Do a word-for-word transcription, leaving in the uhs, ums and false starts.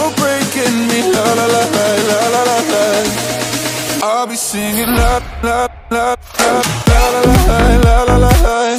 you're breaking me. La la la la la la la la. I'll be singing la la la la la la la la la la.